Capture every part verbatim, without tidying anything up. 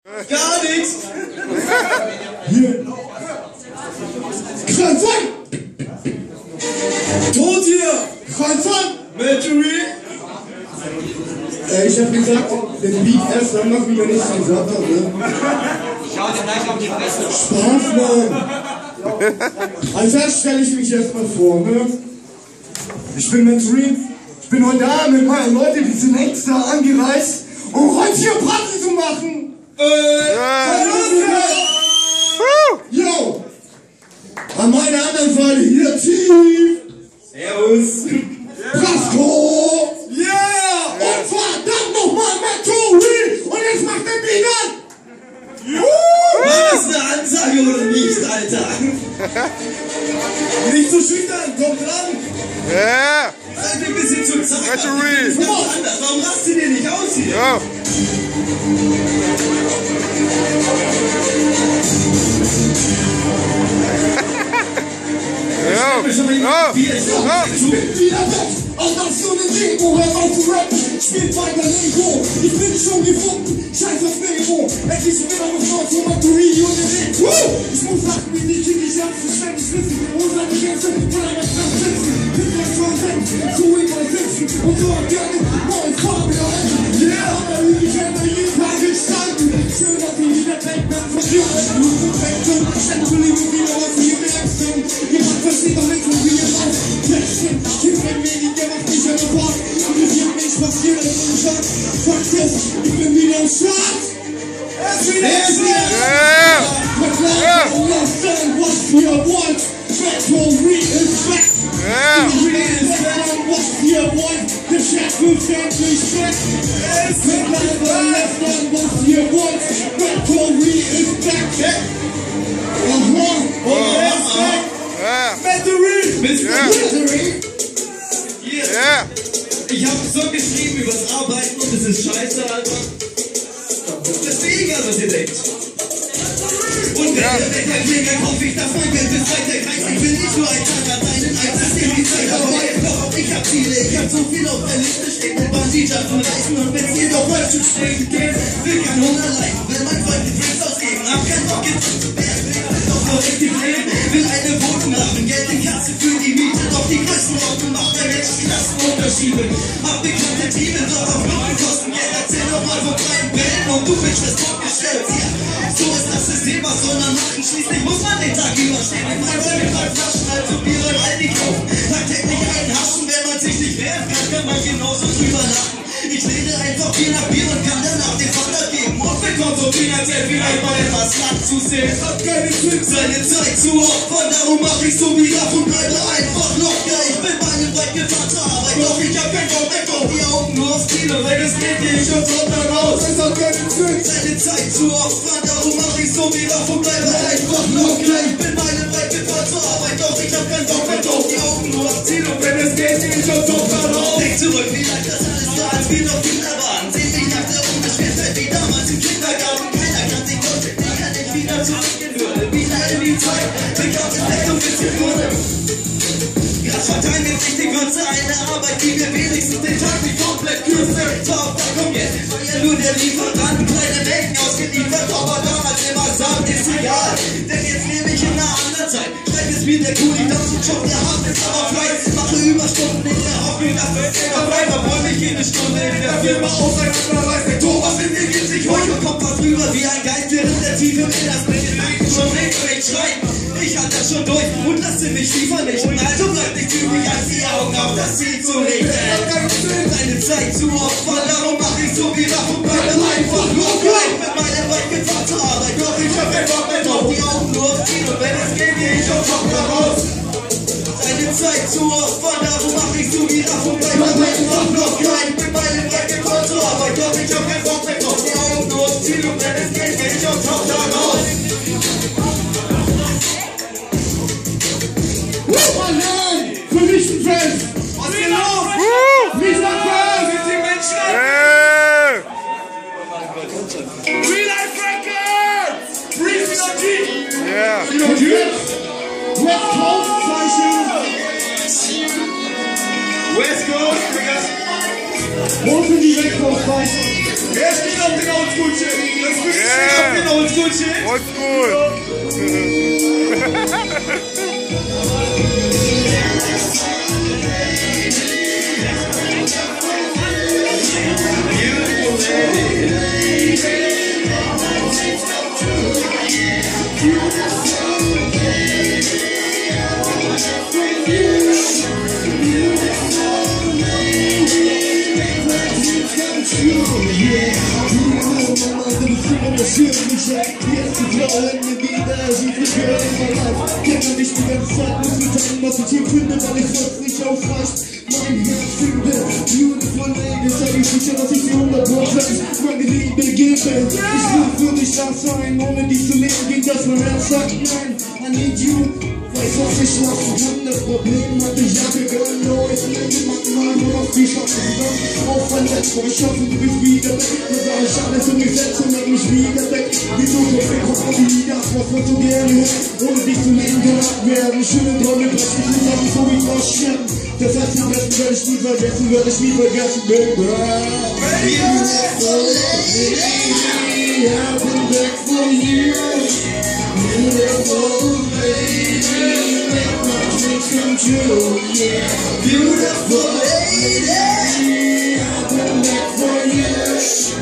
Gar nichts! Hier! Kranzan! Tot hier! Kranzan! Mercury! Äh, ich hab gesagt, den Beat erst, dann mach wieder nichts gesagt habe, ne? Schau dir gleich auf die Fresse! Spaß, Mann! Als erstes stelle ich mich erstmal vor, ne? Ich bin Mercury. Ich bin heute da mit meinen Leuten, die sind extra angereist, um heute hier Party zu machen! Äh! Yo! An meiner anderen Seite hier Tief! Servus! Brasco! Yeah! Und verdammt nochmal Mercury! Und jetzt macht der Beat an! War das eine Ansage oder nicht, Alter? Nicht so schüchtern, komm dran! Ja! Seid ein bisschen zu zart. Mercury! Warum rastet ihr nicht aus hier? Ja! Ja! Ja! Ja! Ich bin wieder weg, auch das so eine Demo, hört auf zu rappen, spielt weiter Lego, ich bin schon gefunden, scheiß auf Mero, endlich wieder mit Nord von Mercury und den Ring. Ich muss lachen, wie die Kinder, ich hab's verständlich wissen, und seine Gänse von einer Kraft sitzen, bin gleich versenkt, so übersitzen, und so gerne neue Farbe erhalten. Yeah, aber wie ich hätte jeden Tag gestanden, schön, dass ich wieder weg bin, von dir, nur so weg bin, endlich wieder was hier merkst du, jemand versteht doch nicht, wie ihr auf, ja stimmt, Kind mein Medi, der macht mich an der Bord, und es wird nicht passieren, dass ich schaff, Fakt ist, ich bin wieder im Schatz. Er ist wieder im Schatz. Ja! Verkleidet und lasst sein, was ihr wollt. Mercury ist back. Ja! Was ihr wollt, der Chef ist endlich weg. Es wird leider lästern, was ihr wollt. Mercury ist back. Aha, und er ist back. Ja! Mercury! Mister Ja. Mercury! Hier! Ja! Ich hab so geschrieben übers Arbeiten und es ist scheiße, Alter. Das ist egal, was ihr denkt. Und wenn der Wecker klingelt, hoffe ich, dass mein Geld ist weiter kreist. Ich will nicht nur ein Tag an deinen Einzelnen, die Zeit vorbei ist. Doch auch ich hab Ziele, ich hab so viel auf der Liste stehen. Mit Bungee-Jumpen reisen und wenn's hier doch mal zu stehen geht. Will kein Hunger leiden, will mein Freund die Drinks ausgeben. Hab keinen Bock jetzt zu werden, doch nur richtig leben. Will eine Wohnung haben, Geld in Kasse für die Miete. Doch die Größenordnung macht der Mensch Klassenunterschiede. Hab bekannte Teams, doch auf Noten kosten Geld. Erzähl doch mal von kleinen Bällen und du bist das Bock gestellt. Ja, so ist das System, was soll man machen? Schließlich muss man den Tag überstehen. In meinem Räumen drei Flaschen, also Bier und Aldi kaufen. Tagtäglich einen haschen, wenn man sich nicht wehren kann, kann man genauso drüber lachen. Ich lehne einfach Bier nach Bier und kann danach den Vater geben. Und bekommt so finanziell vielleicht mal etwas Land zu sehen. Hat keine Glück, seine Zeit zu opfern. Darum mach ich so wie ab und bleibe einfach locker. Ich bin meilenweit gefahren zur Arbeit, doch ich hab kein Bock mehr auf die Augen, nur aufs Kino. Wenn es geht, geh ich und dort dann raus. Es hat keine Glück, seine Zeit zu opfern. Darum mach ich so wie ab und bleibe einfach locker. Ich bin meilenweit gefahren zur Arbeit, doch ich hab kein Bock mehr auf die Augen, nur aufs Kino. Wenn es geht, geh ich und dort dann raus. Denk zurück, wie leicht das alles war, als wir noch Kinder waren. Seh mich nach der Unbeschwertheit wie damals im Kindergarten. Keiner kann sich vorstellen, wie kann ich wieder zurückgehen würde. Wieder in die Zeit, bin auf den Deck und bisschen wurde. Gras verteilen ist nicht die Größe einer Arbeit, die mir wenigstens den Tag nicht komplett kürze. Top, da kommt jetzt, ich war ja nur der Lieferant. Kleine Mengen ausgeliefert, aber damals immer sagt, ist egal. Denn jetzt lebe ich in einer anderen Zeit. Schreib es mir der Kuli, das ist Job, der Hafen ist aber frei. Mache Überstunden in der Hoffnung, dass es immer bleibt. Obwohl mich jede Stunde in der Firma auseinanderreißt. Der Thomas in mir gibt sich heute Kopf was rüber wie ein Geist, während der Tiefe will das mit den Lügen schon nicht und ich schrei. Ich halte das schon durch und lasse mich nie vernichten. Also bleib nicht übrig, als die Augen auf das Ziel zu richten. Deine Zeit zu opfern, darum mach ich so wie nach und bleibe einfach locker. Ich bin meine weit gefahren zur Arbeit, doch ich hab kein Bock mehr drauf. Die Augen nur aufs Ziel und wenn es geht, geh ich auf Kopf raus. Deine Zeit zu opfern, darum mach ich so wie nach und bleibe einfach locker. Ich bin meine weit gefahren zur Arbeit, doch ich hab kein Bock mehr drauf. Die Augen nur aufs Ziel und wenn es geht, geh ich auf Kopf raus. Vernichtenfest! Was geht los? Wiesbaden! Sind die Menschen ab? Ja! Real Life Records! Free C O G! Ja! Und jetzt West Coast Zeichen! West Coast, Digga! Wo sind die West Coast Zeichen? Wer steht auf den Oldschool-Shit? Das ist Ja! Shit? Oldschool. Jetzt die Frauen mir wieder, sie vergören mein Leib. Kenne mich die ganze Zeit, muss mitteilen, was ich hier finde, weil ich sonst nicht aufreicht. Mein Herz finde, beautiful lady, sag ich sicher, dass ich sie hundert Prozent meine Liebe gebe. Ich will für dich da sein, ohne dich zu leben, ging das mein Herz sagt nein, I need you. Weiß, was ich schlafen kann, das Problem hatte ich ja gegönnt. Neues Leben macht mal nur noch viel Schatten. Auf ein Netz, wo ich hoffe, du bist wieder weg. Da sah ich alles um mich selbst und nenn mich wieder weg. Die Zukunft bekommt man wieder, was man so gerne hört. Ohne dich zu Leben gemacht werden. Schöne Träume brechen zusammen, so wie Froschchen. Das heißt, am besten werde ich nie vergessen, werde ich nie vergessen, Baby. Beautiful lady, I've been back for years. Beautiful lady, make my dreams come true, yeah. Beautiful lady, I've been back for years.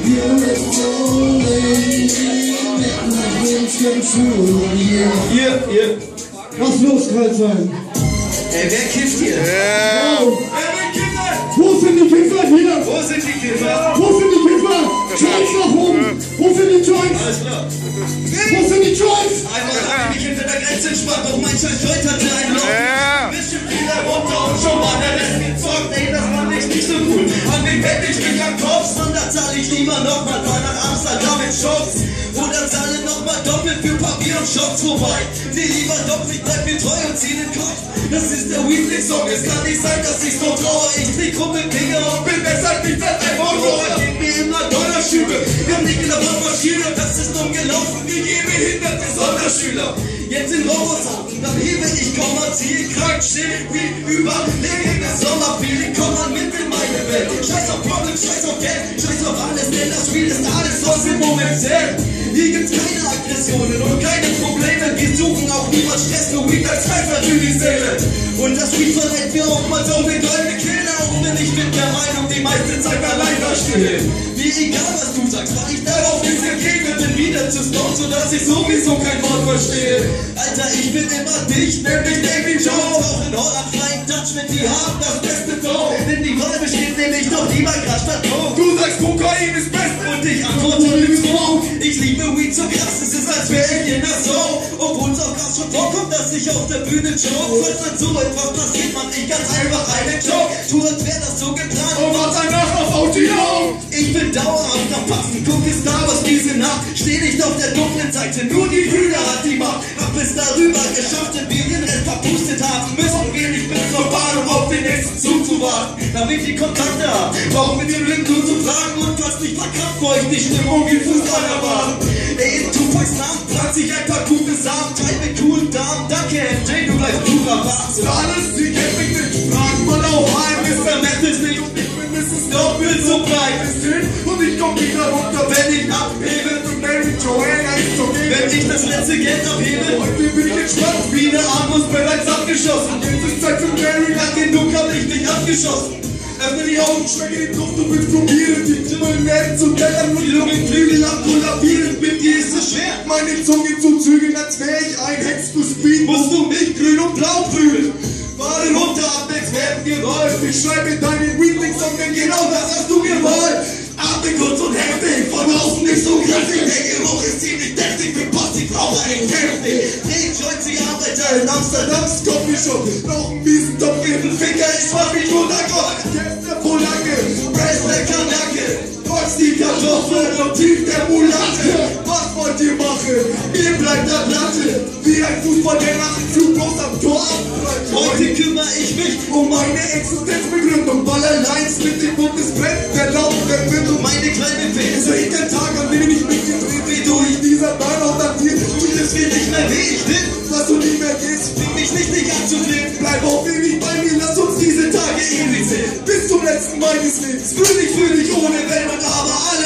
Beautiful lady, make my dreams come true, yeah. Hier, hier. Was los, Kreuzheim? Ey, wer kifft hier? Ja. Wow. Wer will Kiffer? Wo sind die Kiffer hier? Wo sind die Kiffer? Wo sind die Kiffer? Joints nach oben! Wo sind die Joints? Alles klar. Wo sind die Joints? Einmal hab ich mich hinter der Grenze entspannt, doch mein scheiß Joint hatte einen Loch. Ja. Bisschen wieder runter und schon war der Rest gezockt. Ey, das fand ich nicht so gut. An den Bett ich mich am Kopf, sondern zahl ich lieber nochmal mal nach Amsterdam in Shops. Oder zahle nochmal doppelt für Papier und Shops vorbei. Nee, lieber doppelt, ich bleib mir treu und zieh den Kopf. Das ist der Weekly-Song, es kann nicht sein, dass ich so traue. Ich krieg krumme Finger und bin besser nicht als ein Horror. Gib mir immer Dollarschübe, wir haben nicht gedacht, was Schüler, das ist dumm gelaufen, wie je behinderte Sonderschüler. Jetzt in Roboter, dann hebe ich Komma, ziehe krank, still wie überlegene Sommerfeeling. Komm mal mit in meine Welt, scheiß auf Problem, scheiß auf Geld, scheiß auf alles, denn das Spiel ist alles, was im Moment zählt. Hier gibt's keine Aggressionen und keine Probleme, wir suchen auch niemand Stress, nur Weed als Pfeifer für die Seele. Und das Weed verrät mir auch mal so eine goldene Kehle, auch wenn ich mit der Meinung die meiste Zeit allein da stehe. Mir egal was du sagst, mach ich darauf nichts dagegen, bin wieder zu stone, sodass ich sowieso kein Wort verstehe. Alter, ich bin immer dicht, nämlich Davy Jones, auch in Holland Flying Dutchman, die haben das beste Ton. Denn die Wahl besteht nämlich doch lieber Gras statt Coke. Du sagst Kokain ist best und ich antworte mit Smoke. Ich liebe Weed so krass, es ist als wäre ich in der Soul. Obwohl es auch krass schon vorkommt, dass ich auf der Bühne joke. Falls dann so etwas passiert, man ich ganz einfach einen Joke. Tu als wäre das so geplant und mach danach auf Audio. Ich bin dauerhaft am Passen, gucke Star Wars diese Nacht. Steh nicht auf der dunklen Seite, nur die Hühner hat die Macht. Hab es darüber geschafft, denn wir den Rest verpustet haben. Müssen gehen, ich bin global, um auf den nächsten Zug zu warten. Damit die Kontakte haben, auch mit dem Link nur zu fragen. Und was nicht verkauft, vor ich die Stimmung wie Fußballer waren. Ey, in Tupacs Namen pflanzt sich ein paar gute Samen. Teil mit coolen Damen, danke M J, du bleibst purer Wahnsinn. Alles, die kennt mich nicht, fragen mal auch ein. Mister Meth ist nicht und ich bin Misses doppelt so breit. Ist hin und ich komm wieder runter, wenn ich abhebe. Und Mary Joanna ist so gegen. Wenn ich das letzte Geld abhebe, heute bin ich entspannt. Wie der Armus bereits abgeschossen. Jetzt ist Zeit für Mary, lang genug hab ich dich abgeschossen. Öffne die Augen, schmecke den Duft, du willst probieren. Die Zimmer werden zu Blättern und die Lungenflügel am kollabieren. Mit dir ist es schwer, meine Zunge zu zügeln, als wäre ich ein Hex für Speed. Musst du mich grün und blau prügeln. Warte runter, ab jetzt werden gerollt. Ich schreibe deinen Weekly-Song, denn genau das hast du gewollt. Atme kurz und heftig, von außen nicht so kräftig. Der Geruch ist ziemlich deftig, für Passivraucher in Käftig. Dreh Joints wie Arbeiter in Amsterdams Coffeeshop. Noch ein miesen Topf in den Finger, ich mach mich runterkommen. Jetzt der Polacke, Press der Kanake. Box die Kartoffeln und tief der Mulatte. Was wollt ihr machen? Mir bleibt der Platte. Wie ein Fußball, der nach dem Flug bloß am Tor abprallt. Heute kümmere ich mich um meine Existenzbegründung. Weil allein mit dem Bundesbrett der laufende wird um meine kleine Wese. In den Tag, an dem ich mich gedreht, wie durch dieser Bahn und an dir tut es mir nicht mehr weh. Ich will, dass du nie mehr gehst. Bring mich nicht, nicht anzudrehen. Bleib auf ewig bei mir, lass uns diese Tage ewig sehen. Bis zum letzten Mal des Lebens. Fröhlich, fröhlich, ohne Welt und aber alles, was ich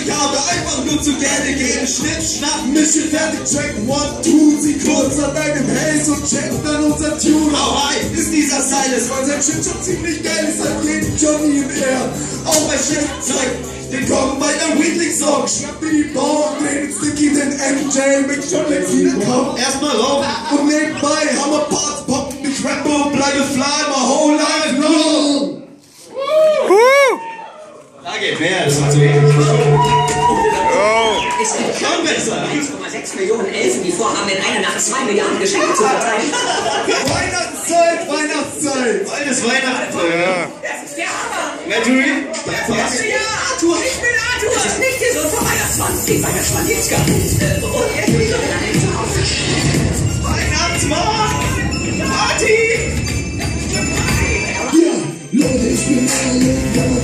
ich habe einfach nur zu gerne gehen. Schnipp, schnapp, Mission fertig, check, one, two, sie kurz an deinem Haze und check dann unser Tune. How high ist dieser Silas? Weil sein Shit schon ziemlich geil ist, hat jeden Johnny im Air. Auch bei schlechten Zeiten, den kommen bei der Weekly-Song. Schnapp dir die Bauern, den Sticky, den M J, mit schon längst wiederkommen. Erstmal rauf und nebenbei haben wir Parts, poppen, ich rappe und bleibe fly, my whole life long. Da geht mehr, das war zu wenig. Es gibt schon besser. eins Komma sechs Millionen Elfen, die vorhaben, in einer Nacht zwei Milliarden Geschenke zu verteilen. Weihnachtszeit, Weihnachtszeit. Altes Weihnachten. Ja. Das ist der Hammer. Natürlich. Das ist ja Arthur. Ich bin Arthur. Das ist nicht gesund vom Weihnachtsmann. Den Weihnachtsmann gibt's gar nicht. Äh, oh, er ist wieder ein Zuhause. Weihnachtsmann. Party. Ja, Leute, ich bin alle Jammer,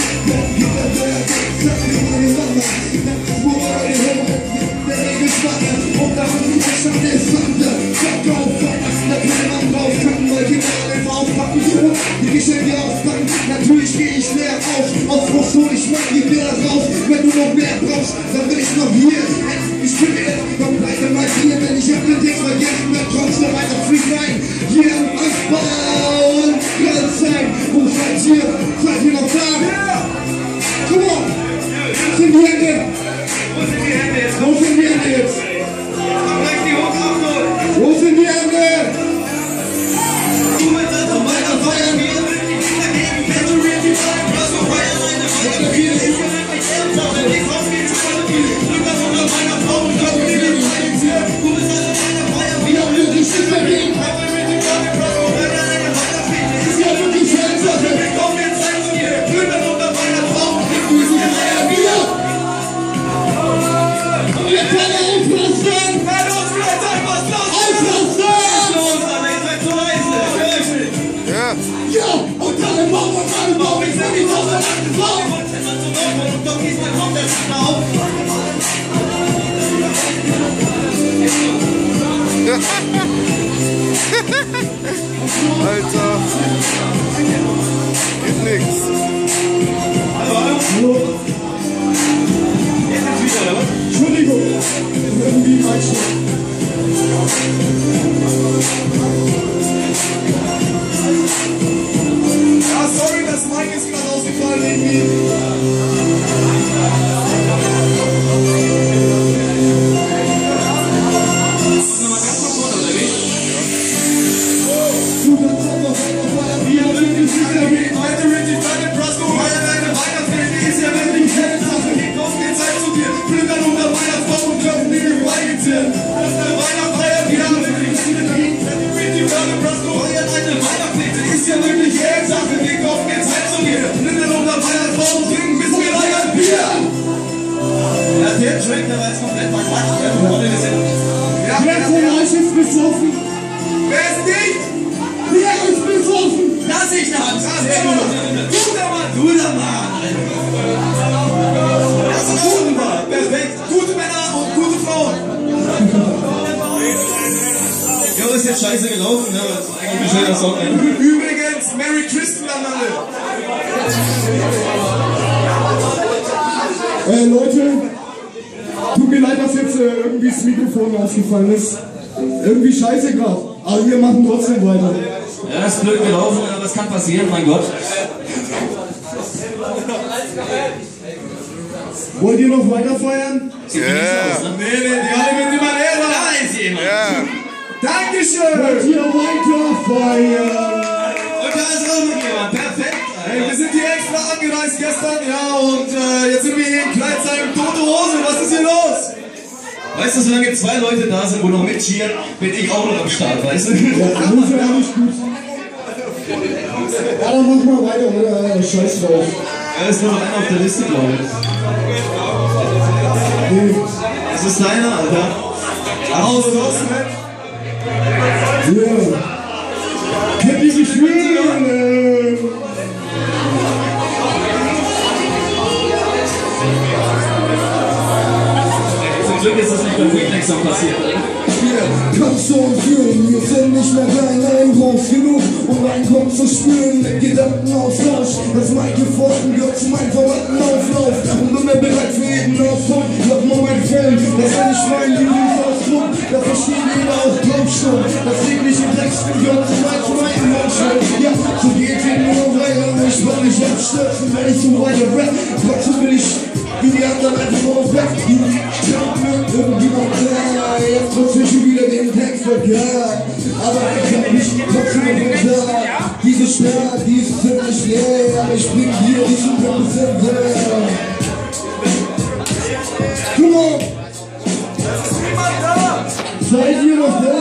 sag mir meine Mama, wo war die Hölle, der Regel schwanger, und da haben die Menschen den Sander, sag auf Weihnachten, da kann man draufpacken, weil die Kinder aufpacken, so, die Geschenke auspacken, natürlich geh ich leer auf, auf Frust hol ich mal die Bilder raus, wenn du noch mehr brauchst, dann bin ich noch hier, ich bin hier, komm weiter mal hier, denn ich hab den Text vergessen, dann kommst du weiter free rein, hier am Ausbauen, ganz sein, wo seid ihr, seid ihr noch da? Ja! Come on! Wo sind die Hände? Wo sind die Hände jetzt? Wo sind die Hände jetzt? Gleich die hoch auf so. Wo sind die Hände? Du willst also weiter feiern, wir sind die Kinder gegen Catherine, die Zeit, was für Feiern, eine weiter viel. Ich bin wirklich ernsthaft, wenn die Kopf geht, zu meiner Viel. Glück hast unter meiner Frau und Gott, die wir zeigen hier. Du bist also weiter feiern, wir haben wirklich Schiff dagegen. Catherine, die Zeit, was für Feiern, eine weiter viel. Ist ja wirklich ernsthaft. Wir kommen jetzt rein zu dir. Glück hast unter meiner Frau und Gott, die wir zeigen Wieder! Wir können aufpassen! Na los, Leute, was los? Aufpassen! Los, Alter, ihr seid zu leise. Ja. Ja! Und alle Mauern, alle Mauern, ich sag die Mauern an die Frau! Und doch diesmal kommt der Schatten auf. Alter. Geht nix. Hallo, hallo. Jetzt ist wieder, oder was? Entschuldigung! Irgendwie falsch. Ja, sorry, das Mic ist gerade ausgefallen irgendwie. Nochmal ganz kurz runter, oder wie? Du, dann sag doch einfach mal, Wir sind die Sieger gegen heute Richie Dragon Brasco. Feiern eine Weihnachtsfete, ist ja wirklich keine Sache. Geht auf, geht Zeit zu dir. Flüttern unter Weihnachtsbaum und dürfen die vorbeigezählt. Das ist eine Weihnachtsfeier, wir haben die Sieger gegen Richie Dragon Brasco. Feiern eine Weihnachtsfete, ist ja wirklich keine Sache. Geht auf, geht Zeit zu dir. Flüttern unter Weihnachtsbaum und trinken bis wir ein Bier. Ja, der Track, der war jetzt komplett verquatscht. Ja, wer von euch ist besoffen? wer ist nicht? Wer ist besoffen? Lass ich da! Sehr gut! Du da Mann! Du da Mann! Das ist super! Perfekt! Gute Männer und gute Frauen! Jo, ist jetzt scheiße gelaufen, ne? Das war eigentlich ein schöner Song, ne? Übrigens, Merry Christmas an alle! Äh, Leute, tut mir leid, dass jetzt äh, irgendwie das Mikrofon ausgefallen ist. Irgendwie scheiße gerade. Aber wir machen trotzdem weiter. Ja, ist blöd gelaufen, aber das kann passieren, mein Gott. Wollt ihr noch weiter feiern? Sieht yeah. nicht aus, ne? Nee, nee, die alle mit immer leer. Da ist jemand! Ja. Dankeschön! Wollt ihr weiter feiern? Und da ist auch noch jemand, perfekt! Hey, wir sind hier extra angereist gestern, ja, und äh, jetzt sind wir hier in Kleidsheim, tote Hose, was ist hier los? Weißt du, solange zwei Leute da sind, wo noch mitcheeren, bin ich auch noch am Start, weißt du? Ja, muss ja nicht gut. Ja, dann mach mal weiter, oder? Scheiß drauf. Er ist nur noch einer auf der Liste, glaube ich. Nee. Das ist deiner, Alter. Raus, raus, Ja. Kennt ihr sich fühlen? Zum Glück ist das nicht beim Weekly-Song passiert, oder? Kannst du uns fühlen, wir sind nicht mehr klein, nein, groß genug, um meinen Kopf zu spüren mit Gedankenaustausch. Das Mikrofon gehört zu meinem verwandten Auflauf und bin mir bereit für jeden Aufpunkt. Lass mal mein Film, das ist nicht mein Lieblingsausdruck. Da verstehen jeder auch Glaubstunde. Das tägliche Texten gehört zu meinem zweiten Mundschutz. Ja, so geht es nur weiter, ich will nicht abstürzen, wenn ich so weiter rap. Trotzdem will ich wie die anderen einfach nur auf Rap. Ich glaub mir irgendwie noch da, jetzt trotzdem schon wieder den Text verkehrt. Aber ich hab mich trotzdem noch da. Diese Stadt, die ist ziemlich leer, aber ich bring hier diesen Repräsentant. Come on! Seid ihr noch da?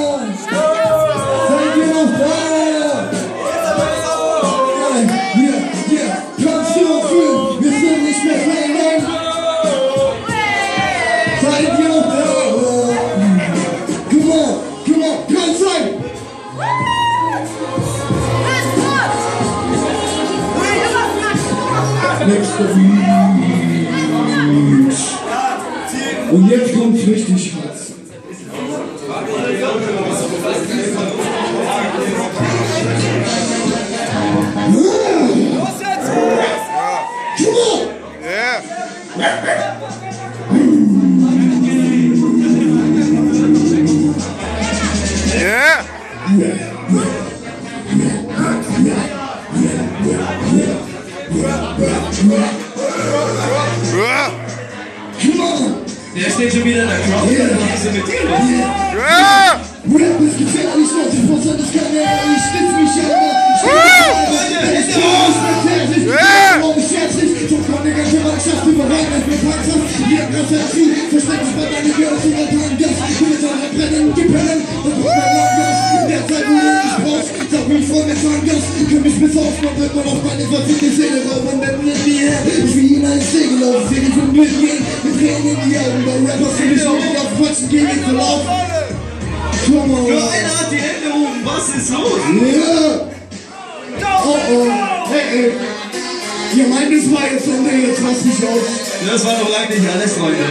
Seid ihr noch da? Yeah, yeah, kannst du noch fühlen? Wir sind nicht mehr klein. Seid ihr noch da? Come on, come on, kann sein! Nächster Beat. Und jetzt kommt's richtig hart. Der steht schon wieder in der Crowd. Was ist denn mit dir los? Rap ist gefährlich, neunzig Prozent ist keine Ehre. Ich schlitz mich aber. Ich bin nicht ich herzlich. So kommt eine ganze Mannschaft überall mit mir Panzer. Wir haben das zu. Versteckt sich bei deinen Girls und dann Gas. Du mit deiner Brennen, die Pennen. Das ist mein Langgas. In der Zeit, wo du mich brauchst, sag mich voll mit Langgas. Komm ich bis auf, man wird nur noch meine Waffe in die Seele rauben. Denn mit mir, ich will ihn als Segel auf. Seh dich und mitgehen. Mit Tränen in die Augen. Bei Rappers will ich nicht auf Quatschen gehen, ich will auf. Come on. Nur einer hat die Hände oben. Was ist los? Ja. Oh oh. Hey, hey. Ihr meint, das war jetzt Ende, jetzt lass mich aus. Das war noch lange nicht alles, Leute.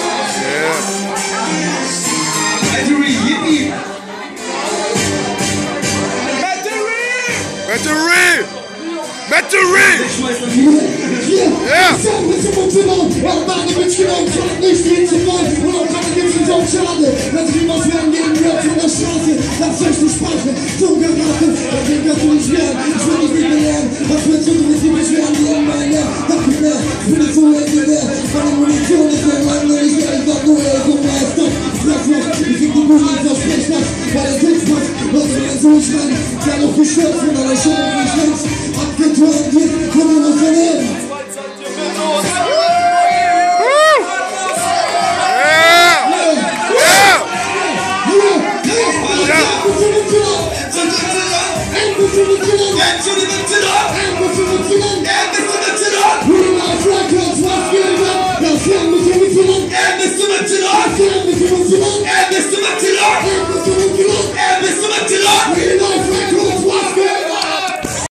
Battery, yippie. Battery! Battery! Ich schmeiß das Ja. Ja. Ich sag mit dem Mund aber meine Bitch genau, ich hab nicht viel zu wollen. Und auch keine Gipfel so schade. Wenn sie was werden gegen Rap von der Straße, lasst euch die Sprache zum Geraten. Das Ding kannst du nicht lernen, ich will dich nicht belehren. Was willst du, du willst nicht beschweren, die in meiner Dach mehr. Ich bin jetzt so legendär, meine Munition ist sehr lang, nur ich werde sag nur, ey, guck mal, stopp. Frag noch, ich krieg die Musik, so sprech das, weil der Text passt. Was wir jetzt so schreien, der noch gestört von einer Show, die ich längst abgeturnt wird, komm wir was vernehmen. Er bist du mit